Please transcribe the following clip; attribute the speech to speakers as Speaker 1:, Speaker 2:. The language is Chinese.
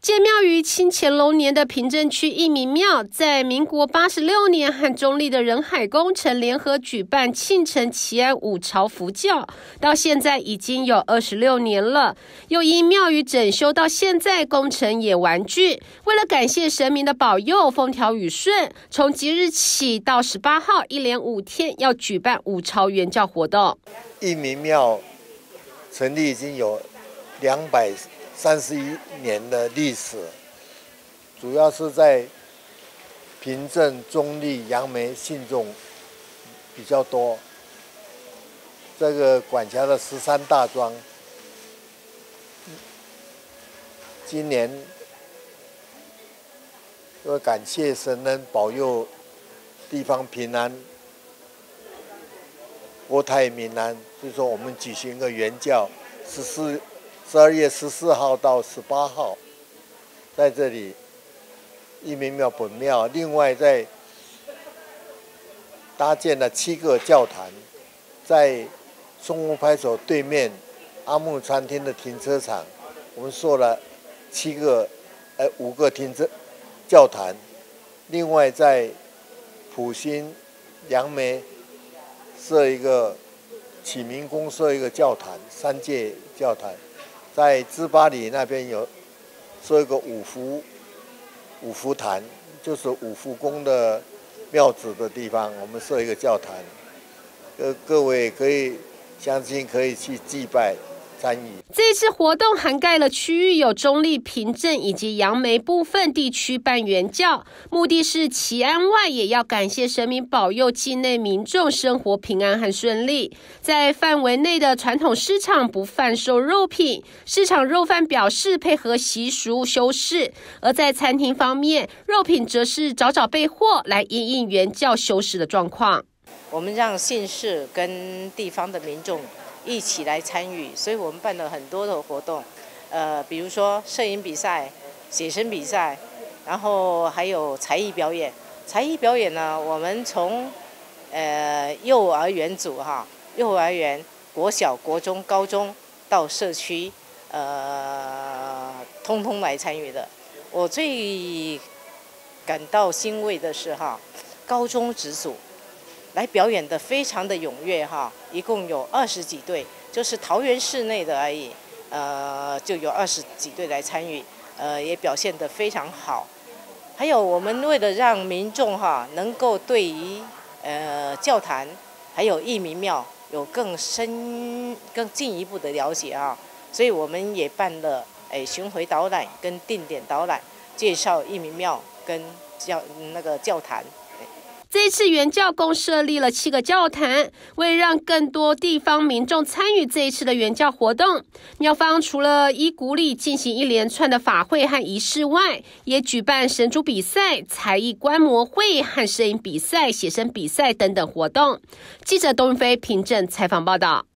Speaker 1: 建庙于清乾隆年的平镇区义民庙，在民国86年和中立的仁海工程联合举办庆承祈安5朝佛教，到现在已经有26年了。又因庙宇整修到现在，工程也完竣。为了感谢神明的保佑，风调雨顺，从即日起到18号，一连5天要举办5朝原教活动。
Speaker 2: 义民庙成立已经有231年的历史，主要是在平镇、中立、杨梅信众比较多。这个管辖的13大庄，今年要感谢神恩保佑地方平安、国泰民安，所以说我们举行个原教12月14号到18号，在这里义民庙本庙，另外在搭建了7个教坛，在松湖派出所对面阿木餐厅的停车场，我们设了5个教坛，另外在埔心、杨梅设一个启明宫设一个教坛，3届教坛。在芝巴里那边有设一个五福坛，就是五福宫的庙子的地方，我们设一个教坛，各位可以相信可以去祭拜参与。
Speaker 1: 这次活动涵盖了区域有中立、平镇以及杨梅部分地区办原教，目的是祈安外，也要感谢神明保佑境内民众生活平安和顺利。在范围内的传统市场不贩售肉品，市场肉贩表示配合习俗休市；而在餐厅方面，肉品则是早备货，来因应原教休市的状况。
Speaker 3: 我们让县市跟地方的民众一起来参与，所以我们办了很多的活动，比如说摄影比赛、写生比赛，然后还有才艺表演。才艺表演呢，我们从幼儿园组幼儿园、国小、国中、高中到社区，通通来参与的。我最感到欣慰的是高中职组来表演的非常的踊跃一共有20几队，就是桃园市内的而已，就有20几队来参与，也表现得非常好。还有我们为了让民众能够对于教坛还有义民庙有更进一步的了解所以我们也办了巡回导览跟定点导览，介绍义民庙跟教坛。
Speaker 1: 这次原教共设立了7个教坛，为让更多地方民众参与这一次的原教活动，庙方除了依古礼进行一连串的法会和仪式外，也举办神主比赛、才艺观摩会和摄影比赛、写生比赛等等活动。记者东云飞平镇采访报道。